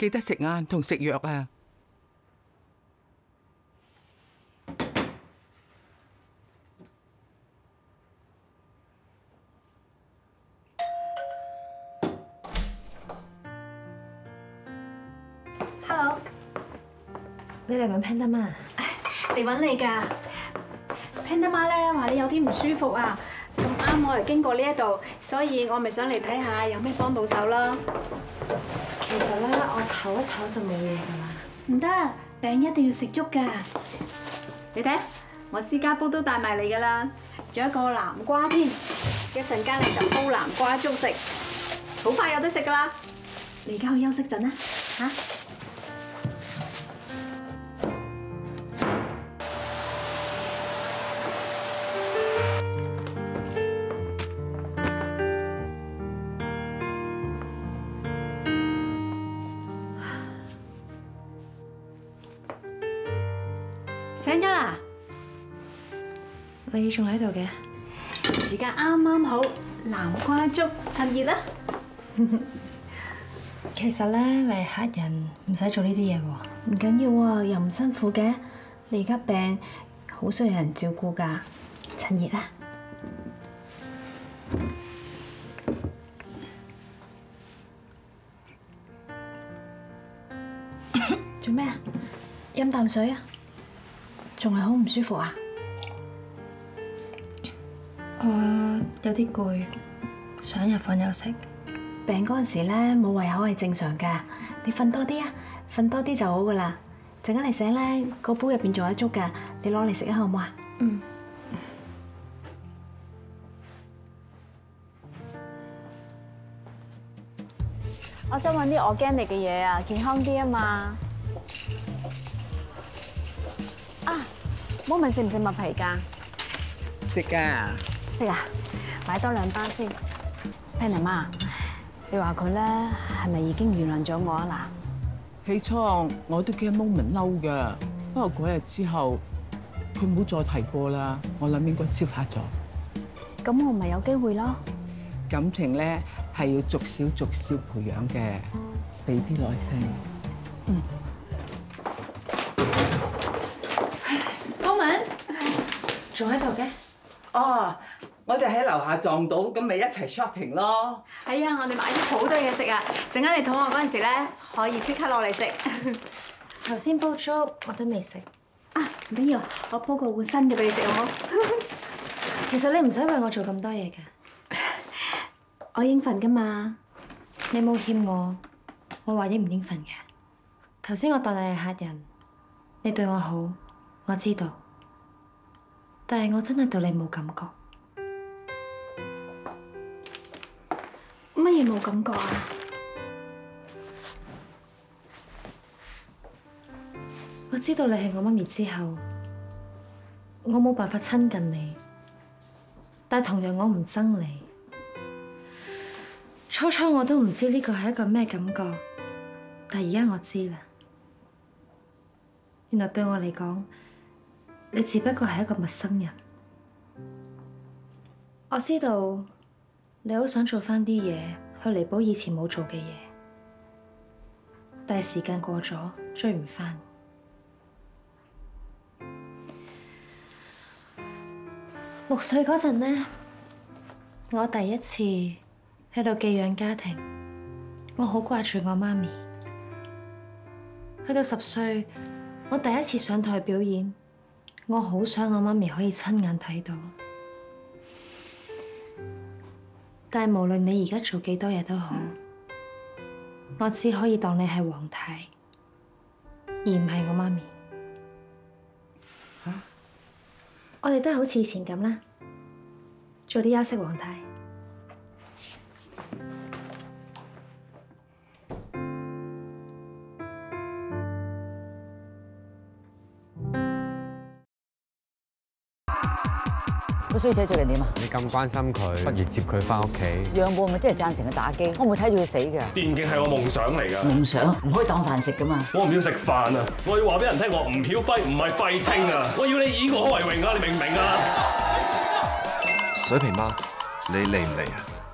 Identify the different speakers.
Speaker 1: 記得食晏同食藥啊！
Speaker 2: 你嚟揾 Panda 媽？
Speaker 3: 嚟揾你㗎。Panda 媽咧話你有啲唔舒服啊，咁啱我又經過呢一度，所以我咪想嚟睇下有咩幫到手咯。
Speaker 2: 其實咧，我唞一唞就冇嘢㗎啦。
Speaker 3: 唔得，餅一定要食足㗎。你睇，我私家煲都帶埋嚟㗎啦，仲有一個南瓜添，一陣間你就煲南瓜粥食，好快有得食㗎啦。你而家去休息陣啦，嚇。醒咗啦！
Speaker 2: 你仲喺度嘅？
Speaker 3: 時間啱啱好，南瓜粥趁熱啦。
Speaker 2: 其實咧，你係客人，唔使做呢啲嘢喎。
Speaker 3: 唔緊要啊，又唔辛苦嘅。你而家病，好需要人照顧㗎，趁熱啦。做咩啊？飲啖水啊！仲係好唔舒服啊？
Speaker 2: 我有啲攰，想入房休息。
Speaker 3: 病嗰陣時咧，冇胃口係正常㗎。你瞓多啲啊，瞓多啲就好㗎啦。陣間你醒咧，個煲入邊仲有粥㗎，你攞嚟食啊，好唔好啊？
Speaker 2: 嗯。
Speaker 3: 我想揾啲 organic 嘅嘢啊，健康啲啊嘛。啊，冇問食唔食麥皮㗎？
Speaker 1: 食㗎。
Speaker 3: 食啊！買多2包先。Panda 媽，你話佢咧係咪已經原諒咗我啊？嗱，
Speaker 1: 起初我都驚 Moment 嬲㗎，不過嗰日之後佢唔好再提過啦。我諗應該消化咗。
Speaker 3: 咁我咪有機會咯。
Speaker 1: 感情咧係要逐少培養嘅，俾啲耐性。
Speaker 3: 嗯。Moment，
Speaker 2: 仲喺度嘅？
Speaker 1: 哦，我哋喺樓下撞到，咁咪一齊 shopping 咯。
Speaker 3: 係啊，我哋買咗好多嘢食啊！陣間你肚餓嗰陣時咧，可以即刻落嚟食。
Speaker 2: 頭先煲粥我都未食。
Speaker 3: 啊，唔緊要，我煲個換新嘅俾你食好冇？
Speaker 2: 其實你唔使為我做咁多嘢㗎。
Speaker 3: 我應份㗎嘛。
Speaker 2: 你冇欠我，我話應唔應份嘅。頭先我當你係客人，你對我好，我知道。但係我真係對你冇感覺。
Speaker 3: 乜嘢冇感覺啊？
Speaker 2: 我知道你係我媽咪之後，我冇辦法親近你，但係同樣我唔憎你。初初我都唔知呢個係一個咩感覺，但係而家我知啦。原來對我嚟講，你只不過係一個陌生人。我知道你好想做返啲嘢去彌補以前冇做嘅嘢，但係時間過咗，追唔返。6歲嗰陣呢，我第一次喺度寄養家庭，我好掛住我媽咪。去到10歲，我第一次上台表演，我好想我媽咪可以親眼睇到。但係無論你而家做幾多嘢都好，我只可以當你係黃太，而唔係我媽咪。
Speaker 1: 嚇！
Speaker 2: 我哋都係好似以前咁啦，早啲休息，黃太。
Speaker 4: 個衰仔最近點啊？
Speaker 5: 你咁關心佢，不如接佢翻屋企。
Speaker 4: 養母咪真係贊成佢打機，我唔會睇住佢死㗎。
Speaker 6: 電競係我夢想嚟㗎。
Speaker 4: 夢想唔可以當飯食㗎嘛。
Speaker 6: 我唔要食飯啊！我要話俾人聽，我吳曉輝唔係廢青啊！我要你以我為榮啊！你明唔明啊？
Speaker 7: 水瓶媽，你嚟唔嚟啊？